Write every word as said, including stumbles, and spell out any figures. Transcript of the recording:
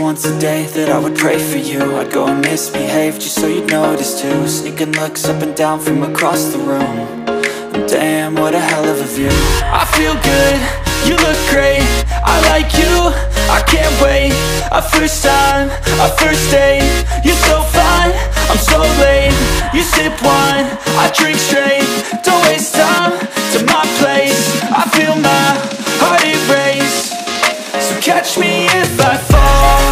once a day that I would pray for you. I'd go and misbehave just so you'd notice too. Sneaking looks up and down from across the room. And damn, what a hell of a view. I feel good, you look great, I like you, I can't wait. A first time, a first date. You're so fine, I'm so late. You sip wine, I drink straight. Don't waste time to my place. I feel my heart erase. So catch me if I fall.